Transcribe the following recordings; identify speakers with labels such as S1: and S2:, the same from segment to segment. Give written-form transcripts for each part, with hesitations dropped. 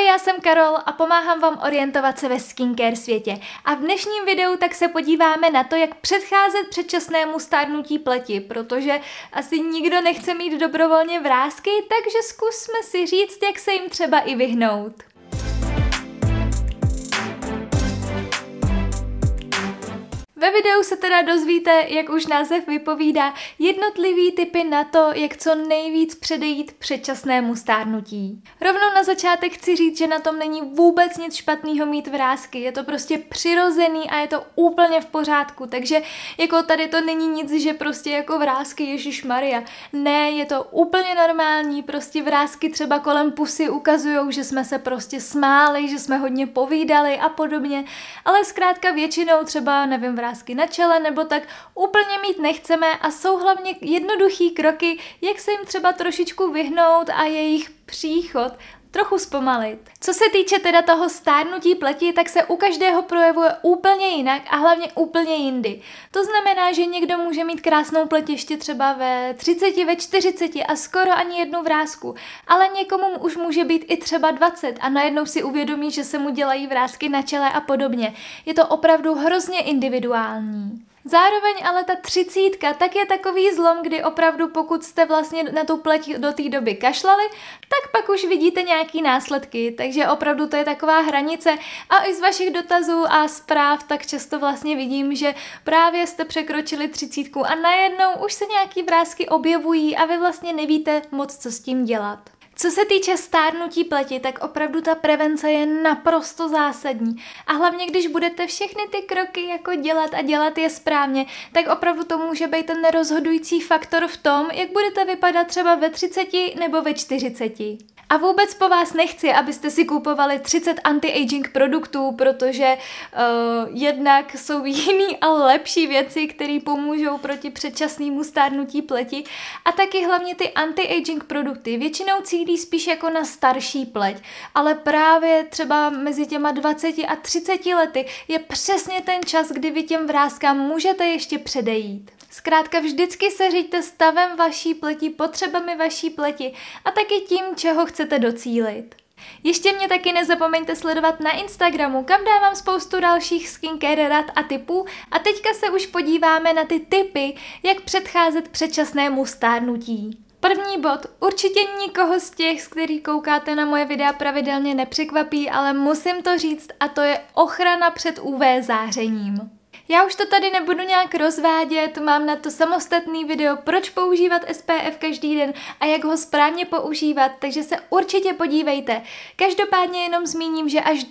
S1: Ahoj, já jsem Karol a pomáhám vám orientovat se ve skincare světě. A v dnešním videu tak se podíváme na to, jak předcházet předčasnému stárnutí pleti, protože asi nikdo nechce mít dobrovolně vrásky, takže zkusme si říct, jak se jim třeba i vyhnout. Ve videu se teda dozvíte, jak už název vypovídá, jednotlivý tipy na to, jak co nejvíc předejít předčasnému stárnutí. Rovnou na začátek chci říct, že na tom není vůbec nic špatného mít vrásky, je to prostě přirozený a je to úplně v pořádku, takže jako tady to není nic, že prostě jako vrásky ježišmarja. Ne, je to úplně normální, prostě vrásky třeba kolem pusy ukazujou, že jsme se prostě smáli, že jsme hodně povídali a podobně, ale zkrátka většinou třeba, nevím, vrásky na čele nebo tak úplně mít nechceme a jsou hlavně jednoduchý kroky, jak se jim třeba trošičku vyhnout a jejich příchod trochu zpomalit. Co se týče teda toho stárnutí pleti, tak se u každého projevuje úplně jinak a hlavně úplně jindy. To znamená, že někdo může mít krásnou pleť ještě třeba ve 30, ve 40 a skoro ani jednu vrásku, ale někomu už může být i třeba 20 a najednou si uvědomí, že se mu dělají vrásky na čele a podobně. Je to opravdu hrozně individuální. Zároveň ale ta 30 tak je takový zlom, kdy opravdu pokud jste vlastně na tu pleť do té doby kašlali, tak pak už vidíte nějaký následky, takže opravdu to je taková hranice a i z vašich dotazů a zpráv tak často vlastně vidím, že právě jste překročili 30 a najednou už se nějaký vrásky objevují a vy vlastně nevíte moc, co s tím dělat. Co se týče stárnutí pleti, tak opravdu ta prevence je naprosto zásadní. A hlavně, když budete všechny ty kroky jako dělat a dělat je správně, tak opravdu to může být ten rozhodující faktor v tom, jak budete vypadat třeba ve 30 nebo ve 40. A vůbec po vás nechci, abyste si kupovali 30 anti-aging produktů, protože jednak jsou jiný a lepší věci, které pomůžou proti předčasnému stárnutí pleti. A taky hlavně ty anti-aging produkty většinou cílí spíš jako na starší pleť. Ale právě třeba mezi těma 20 a 30 lety je přesně ten čas, kdy vy těm vráskám můžete ještě předejít. Zkrátka vždycky se říďte stavem vaší pleti, potřebami vaší pleti a taky tím, čeho chcete docílit. Ještě mě taky nezapomeňte sledovat na Instagramu, kam dávám spoustu dalších skincare rad a tipů a teďka se už podíváme na ty tipy, jak předcházet předčasnému stárnutí. První bod, určitě nikoho z těch, z kterých koukáte na moje videa pravidelně nepřekvapí, ale musím to říct a to je ochrana před UV zářením. Já už to tady nebudu nějak rozvádět, mám na to samostatný video, proč používat SPF každý den a jak ho správně používat, takže se určitě podívejte. Každopádně jenom zmíním, že až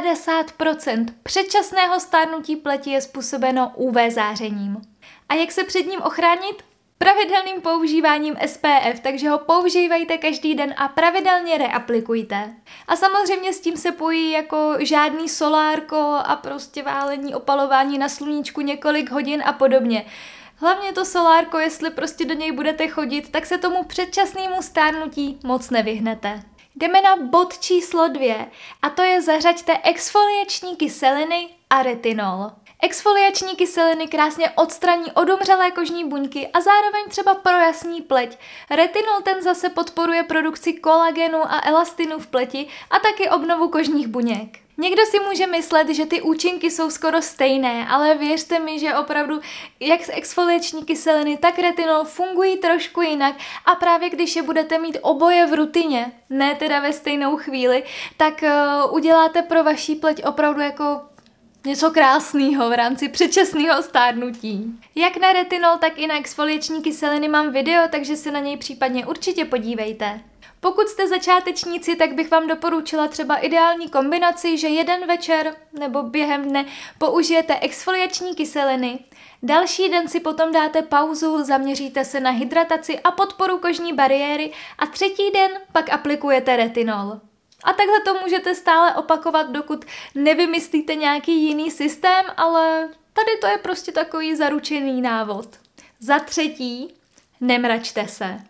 S1: 90% předčasného stárnutí pleti je způsobeno UV zářením. A jak se před ním ochránit? Pravidelným používáním SPF, takže ho používejte každý den a pravidelně reaplikujte. A samozřejmě s tím se pojí jako žádný solárko a prostě válení, opalování na sluníčku několik hodin a podobně. Hlavně to solárko, jestli prostě do něj budete chodit, tak se tomu předčasnému stárnutí moc nevyhnete. Jdeme na bod číslo 2 a to je zařaďte exfoliační kyseliny a retinol. Exfoliační kyseliny krásně odstraní odumřelé kožní buňky a zároveň třeba projasní pleť. Retinol ten zase podporuje produkci kolagenu a elastinu v pleti a taky obnovu kožních buněk. Někdo si může myslet, že ty účinky jsou skoro stejné, ale věřte mi, že opravdu jak exfoliační kyseliny, tak retinol fungují trošku jinak a právě když je budete mít oboje v rutině, ne teda ve stejnou chvíli, tak uděláte pro vaší pleť opravdu jako něco krásného v rámci předčasného stárnutí. Jak na retinol, tak i na exfoliační kyseliny mám video, takže se na něj případně určitě podívejte. Pokud jste začátečníci, tak bych vám doporučila třeba ideální kombinaci, že jeden večer nebo během dne použijete exfoliační kyseliny, další den si potom dáte pauzu, zaměříte se na hydrataci a podporu kožní bariéry a třetí den pak aplikujete retinol. A takhle to můžete stále opakovat, dokud nevymyslíte nějaký jiný systém, ale tady to je prostě takový zaručený návod. Za třetí, nemračte se.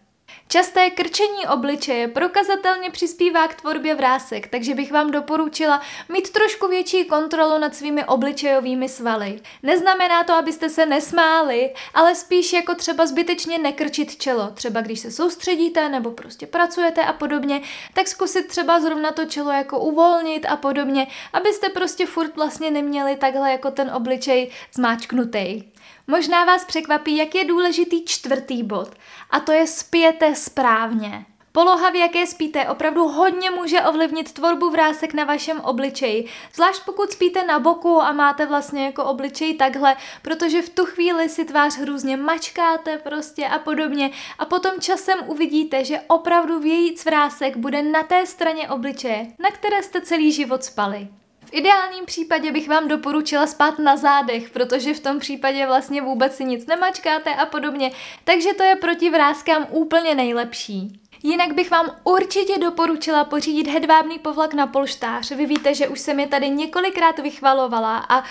S1: Časté krčení obličeje prokazatelně přispívá k tvorbě vrásek, takže bych vám doporučila mít trošku větší kontrolu nad svými obličejovými svaly. Neznamená to, abyste se nesmáli, ale spíš jako třeba zbytečně nekrčit čelo. Třeba když se soustředíte nebo prostě pracujete a podobně, tak zkusit třeba zrovna to čelo jako uvolnit a podobně, abyste prostě furt vlastně neměli takhle jako ten obličej zmáčknutý. Možná vás překvapí, jak je důležitý 4. bod, a to je spěte správně. Poloha, v jaké spíte, opravdu hodně může ovlivnit tvorbu vrásek na vašem obličeji, zvlášť pokud spíte na boku a máte vlastně jako obličej takhle, protože v tu chvíli si tvář hrůzně mačkáte prostě a podobně a potom časem uvidíte, že opravdu vějíc vrásek bude na té straně obličeje, na které jste celý život spali. V ideálním případě bych vám doporučila spát na zádech, protože v tom případě vlastně vůbec si nic nemačkáte a podobně, takže to je proti vráskám úplně nejlepší. Jinak bych vám určitě doporučila pořídit hedvábný povlak na polštář. Vy víte, že už jsem je tady několikrát vychvalovala a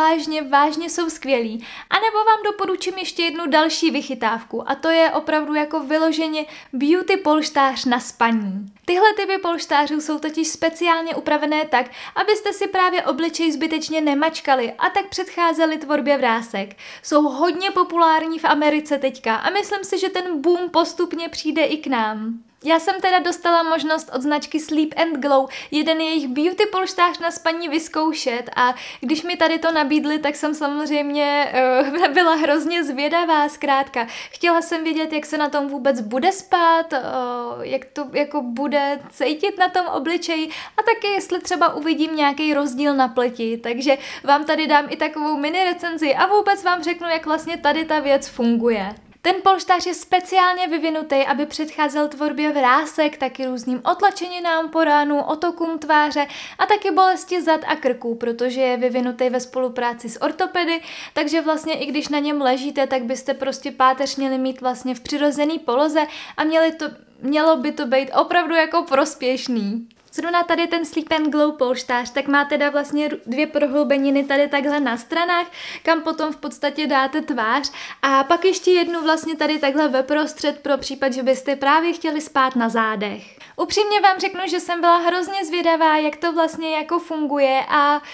S1: vážně jsou skvělí. A nebo vám doporučím ještě jednu další vychytávku a to je opravdu jako vyloženě beauty polštář na spaní. Tyhle typy polštářů jsou totiž speciálně upravené tak, abyste si právě obličej zbytečně nemačkali a tak předcházeli tvorbě vrásek. Jsou hodně populární v Americe teďka a myslím si, že ten boom postupně přijde i k nám. Já jsem teda dostala možnost od značky Sleep and Glow jeden jejich beauty polštář na spaní vyzkoušet a když mi tady to nabídli, tak jsem samozřejmě byla hrozně zvědavá zkrátka. Chtěla jsem vědět, jak se na tom vůbec bude spát, jak to jako bude cítit na tom obličeji a taky jestli třeba uvidím nějaký rozdíl na pleti, takže vám tady dám i takovou mini recenzi a vůbec vám řeknu, jak vlastně tady ta věc funguje. Ten polštář je speciálně vyvinutý, aby předcházel tvorbě vrásek, taky různým otlačeninám po ránu, otokům tváře a taky bolesti zad a krků, protože je vyvinutý ve spolupráci s ortopedy, takže vlastně i když na něm ležíte, tak byste prostě páteř měli mít vlastně v přirozený poloze a mělo by to být opravdu jako prospěšný. Zrovna tady ten Sleep and Glow polštář, tak má teda vlastně 2 prohloubeniny tady takhle na stranách, kam potom v podstatě dáte tvář a pak ještě jednu vlastně tady takhle ve prostřed pro případ, že byste právě chtěli spát na zádech. Upřímně vám řeknu, že jsem byla hrozně zvědavá, jak to vlastně jako funguje a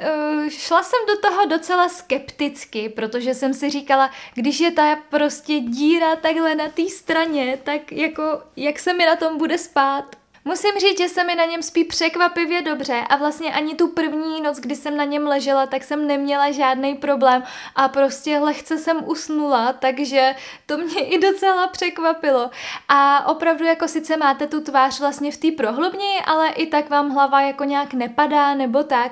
S1: šla jsem do toho docela skepticky, protože jsem si říkala, když je ta prostě díra takhle na té straně, tak jako jak se mi na tom bude spát. Musím říct, že se mi na něm spí překvapivě dobře a vlastně ani tu první noc, kdy jsem na něm ležela, tak jsem neměla žádný problém a prostě lehce jsem usnula, takže to mě i docela překvapilo. A opravdu jako sice máte tu tvář vlastně v té prohlubni, ale i tak vám hlava jako nějak nepadá nebo tak.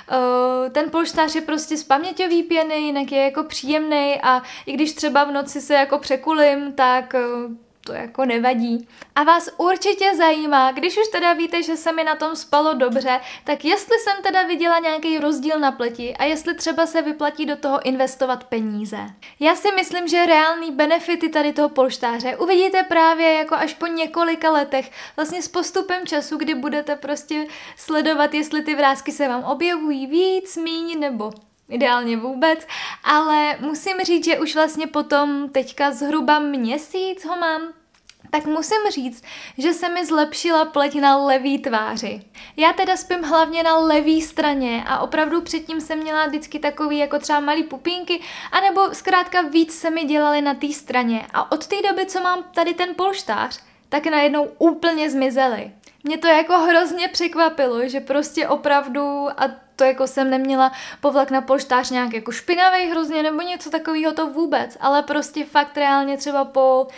S1: Ten polštář je prostě z paměťový pěny, jinak je jako příjemný a i když třeba v noci se jako překulím, tak to jako nevadí. A vás určitě zajímá, když už teda víte, že se mi na tom spalo dobře, tak jestli jsem teda viděla nějaký rozdíl na pleti a jestli třeba se vyplatí do toho investovat peníze. Já si myslím, že reální benefity tady toho polštáře uvidíte právě jako až po několika letech, vlastně s postupem času, kdy budete prostě sledovat, jestli ty vrásky se vám objevují víc, míň nebo ideálně vůbec, ale musím říct, že už vlastně potom teďka zhruba měsíc ho mám, tak musím říct, že se mi zlepšila pleť na levý tváři. Já teda spím hlavně na levý straně a opravdu předtím jsem měla vždycky takový jako třeba malý pupínky, anebo zkrátka víc se mi dělaly na té straně a od té doby, co mám tady ten polštář, tak najednou úplně zmizely. Mě to jako hrozně překvapilo, že prostě opravdu, a to jako jsem neměla povlak na polštář nějak jako špinavý hrozně nebo něco takového to vůbec, ale prostě fakt reálně třeba po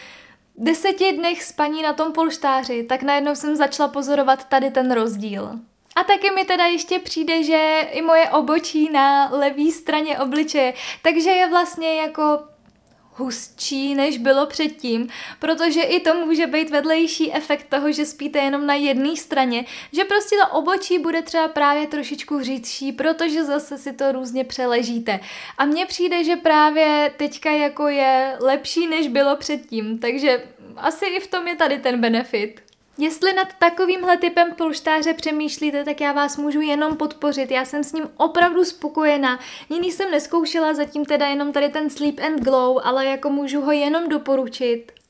S1: 10 dnech spaní na tom polštáři, tak najednou jsem začala pozorovat tady ten rozdíl. A taky mi teda ještě přijde, že i moje obočí na levé straně obličeje, takže je vlastně jako hustší, než bylo předtím, protože i to může být vedlejší efekt toho, že spíte jenom na jedné straně, že prostě to obočí bude třeba právě trošičku řídší, protože zase si to různě přeležíte. A mně přijde, že právě teďka jako je lepší, než bylo předtím, takže asi i v tom je tady ten benefit. Jestli nad takovýmhle typem polštáře přemýšlíte, tak já vás můžu jenom podpořit. Já jsem s ním opravdu spokojená. Jiný jsem neskoušela, zatím teda jenom tady ten Sleep and Glow, ale jako můžu ho jenom doporučit.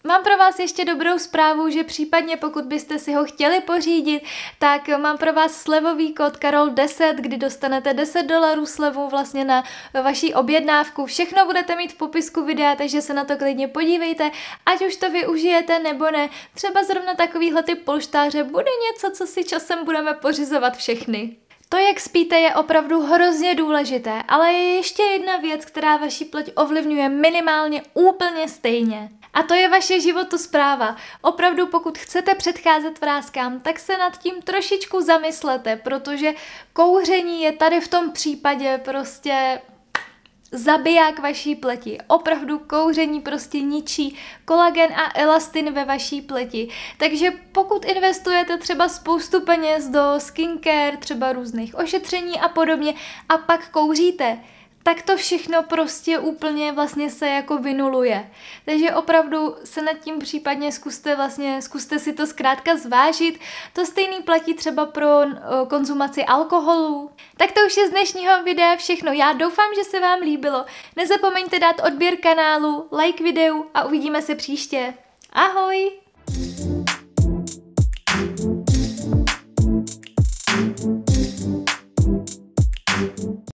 S1: Mám pro vás ještě dobrou zprávu, že případně pokud byste si ho chtěli pořídit, tak mám pro vás slevový kód Karol10, kdy dostanete $10 slevu vlastně na vaši objednávku. Všechno budete mít v popisku videa, takže se na to klidně podívejte, ať už to využijete nebo ne. Třeba zrovna takovýhle typ polštáře bude něco, co si časem budeme pořizovat všechny. To, jak spíte, je opravdu hrozně důležité, ale je ještě jedna věc, která vaši pleť ovlivňuje minimálně úplně stejně. A to je vaše životospráva. Opravdu, pokud chcete předcházet vráskám, tak se nad tím trošičku zamyslete, protože kouření je tady v tom případě prostě zabiják vaší pleti. Opravdu kouření prostě ničí kolagen a elastin ve vaší pleti. Takže pokud investujete třeba spoustu peněz do skincare, třeba různých ošetření a podobně a pak kouříte, tak to všechno prostě úplně vlastně se jako vynuluje. Takže opravdu se nad tím případně zkuste si to zkrátka zvážit. To stejný platí třeba pro konzumaci alkoholu. Tak to už je z dnešního videa všechno. Já doufám, že se vám líbilo. Nezapomeňte dát odběr kanálu, like videu a uvidíme se příště. Ahoj!